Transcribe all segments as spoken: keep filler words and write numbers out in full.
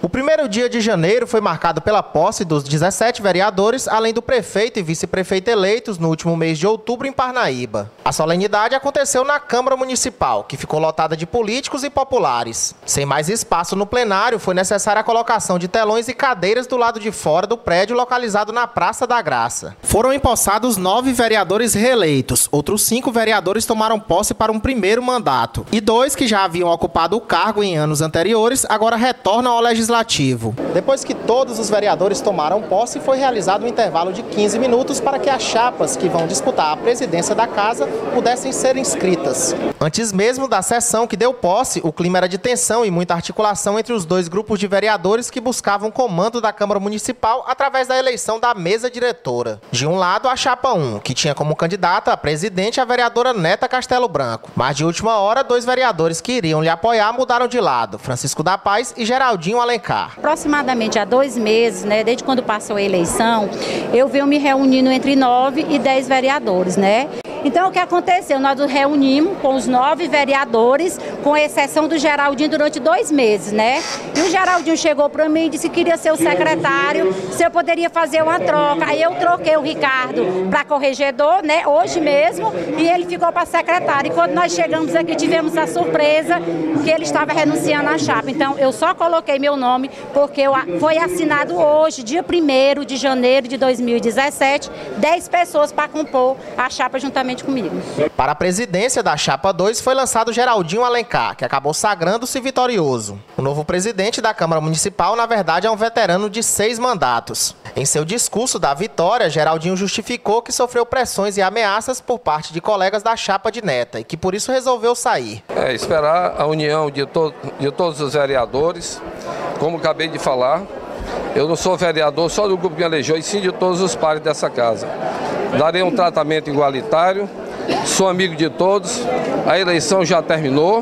O primeiro dia de janeiro foi marcado pela posse dos dezessete vereadores, além do prefeito e vice-prefeito eleitos no último mês de outubro em Parnaíba. A solenidade aconteceu na Câmara Municipal, que ficou lotada de políticos e populares. Sem mais espaço no plenário, foi necessária a colocação de telões e cadeiras do lado de fora do prédio localizado na Praça da Graça. Foram empossados nove vereadores reeleitos, outros cinco vereadores tomaram posse para um primeiro mandato, e dois que já haviam ocupado o cargo em anos anteriores agora retornam ao Legislativo. Depois que todos os vereadores tomaram posse, foi realizado um intervalo de quinze minutos para que as chapas que vão disputar a presidência da casa pudessem ser inscritas. Antes mesmo da sessão que deu posse, o clima era de tensão e muita articulação entre os dois grupos de vereadores que buscavam comando da Câmara Municipal através da eleição da mesa diretora. De um lado, a chapa um, que tinha como candidata a presidente a vereadora Neta Castelo Branco. Mas de última hora, dois vereadores que iriam lhe apoiar mudaram de lado, Francisco da Paz e Geraldinho Alencar. Aproximadamente há dois meses, né, desde quando passou a eleição, eu venho me reunindo entre nove e dez vereadores, né? Então, o que aconteceu? Nós nos reunimos com os nove vereadores, com exceção do Geraldinho, durante dois meses, né? E o Geraldinho chegou para mim e disse que queria ser o secretário, se eu poderia fazer uma troca. Aí eu troquei o Ricardo para corregedor, né, hoje mesmo, e ele ficou para secretário. E quando nós chegamos aqui, tivemos a surpresa que ele estava renunciando à chapa. Então, eu só coloquei meu nome porque eu, foi assinado hoje, dia primeiro de janeiro de dois mil e dezessete, dez pessoas para compor a chapa juntamente comigo. Para a presidência da chapa dois foi lançado Geraldinho Alencar, que acabou sagrando-se vitorioso. O novo presidente da Câmara Municipal, na verdade, é um veterano de seis mandatos. Em seu discurso da vitória, Geraldinho justificou que sofreu pressões e ameaças por parte de colegas da chapa de Neta e que por isso resolveu sair. É, esperar a união de, to de todos os vereadores, como acabei de falar. Eu não sou vereador só do grupo que me elegeu, e sim de todos os pares dessa casa. Darei um tratamento igualitário, sou amigo de todos, a eleição já terminou,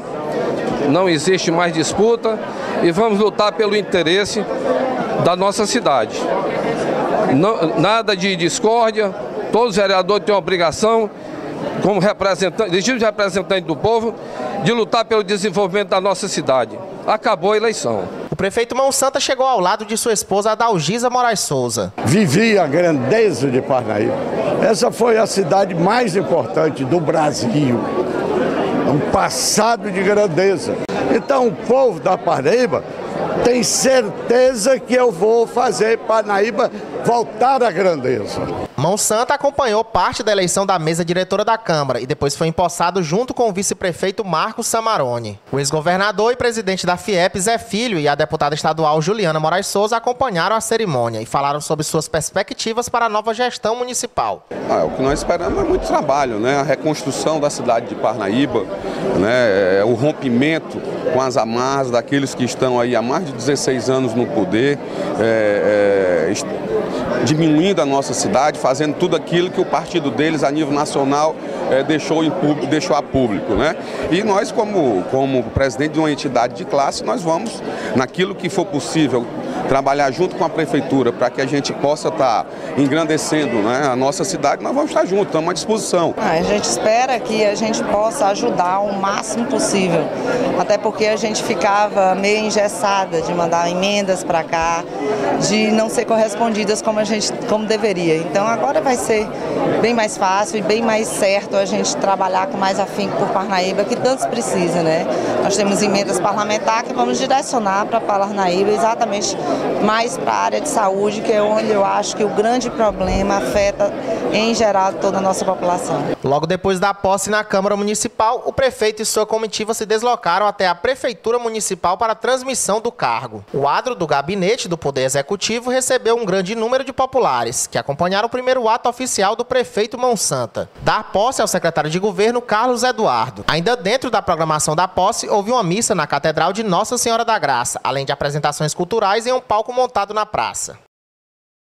não existe mais disputa e vamos lutar pelo interesse da nossa cidade. Não, nada de discórdia, todos os vereadores têm a obrigação, como representante, legítimos representantes do povo, de lutar pelo desenvolvimento da nossa cidade. Acabou a eleição. O prefeito Monsanta chegou ao lado de sua esposa Adalgisa Moraes Souza. Vivi a grandeza de Parnaíba. Essa foi a cidade mais importante do Brasil. Um passado de grandeza. Então o povo da Parnaíba tem certeza que eu vou fazer Parnaíba voltar à grandeza. Monsanta acompanhou parte da eleição da mesa diretora da Câmara e depois foi empossado junto com o vice-prefeito Marcos Samarone. O ex-governador e presidente da FIEP, Zé Filho, e a deputada estadual Juliana Moraes Souza acompanharam a cerimônia e falaram sobre suas perspectivas para a nova gestão municipal. Ah, o que nós esperamos é muito trabalho, né? A reconstrução da cidade de Parnaíba, né? O rompimento com as amarras daqueles que estão aí há mais de dezesseis anos no poder, é, é, diminuindo a nossa cidade, fazendo tudo aquilo que o partido deles a nível nacional é, deixou, em público, deixou a público, né? E nós, como, como presidente de uma entidade de classe, nós vamos, naquilo que for possível, trabalhar junto com a prefeitura para que a gente possa estar engrandecendo, né, a nossa cidade. Nós vamos estar juntos, estamos à disposição. A gente espera que a gente possa ajudar o máximo possível, até porque a gente ficava meio engessada de mandar emendas para cá, de não ser correspondidas como a gente como deveria. Então agora vai ser bem mais fácil e bem mais certo a gente trabalhar com mais afinco por Parnaíba, que tantos precisa, né? Nós temos emendas parlamentares que vamos direcionar para Parnaíba exatamente mais para a área de saúde, que é onde eu acho que o grande problema afeta em geral toda a nossa população. Logo depois da posse na Câmara Municipal, o prefeito e sua comitiva se deslocaram até a Prefeitura Municipal para a transmissão do cargo. O adro do gabinete do Poder Executivo recebeu um grande número de populares, que acompanharam o primeiro ato oficial do prefeito Monsanta, dar posse ao secretário de governo Carlos Eduardo. Ainda dentro da programação da posse, houve uma missa na Catedral de Nossa Senhora da Graça, além de apresentações culturais em um palco montado na praça.